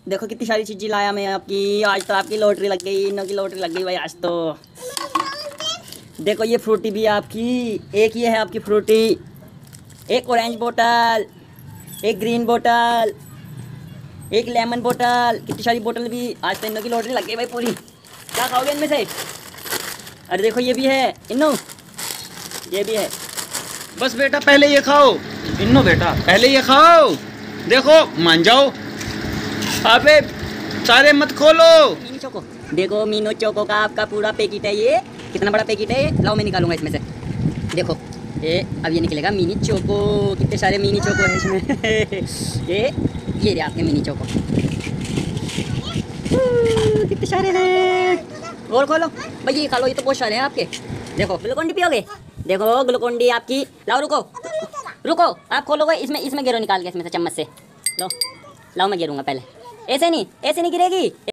देखो कितनी सारी चीज़ें लाया मैं आपकी। आज तो आपकी लॉटरी लग गई, इनों की लॉटरी लग गई भाई आज तो। देखो ये फ्रूटी भी आपकी, एक ये है आपकी फ्रूटी, एक ऑरेंज बोतल, एक ग्रीन बोतल, एक लेमन बोतल, कितनी सारी बोतल भी। आज तो इनों की लॉटरी लग गई भाई पूरी। क्या खाओगे इनमें से? अरे देखो ये भी है इन्नो, ये भी है। बस बेटा पहले ये खाओ। इन्नो बेटा पहले ये खाओ। देखो मान जाओ। अबे सारे मत खोलो। मिनी चोको, देखो मीनो चोको का आपका पूरा पैकेट है ये। कितना बड़ा पैकेट है ये? लाओ मैं निकालूंगा इसमें से। देखो ये अब ये निकलेगा मिनी चोको। कितने सारे मिनी चोको है इसमें। ये रहे आपके मिनी चोको। कितने सारे हैं। और खोलो भाई, ये खा लो, ये तो बहुत सारे हैं आपके। देखो ग्लूकोन डी पियोगे? देखो ग्लूकोन डी आपकी। लाओ रुको रुको, आप खोलोगे इसमें, इसमें गिरो निकाल के इसमें से चम्मच से। लो लाओ मैं गिरूंगा पहले। ऐसे नहीं, ऐसे नहीं गिरेगी।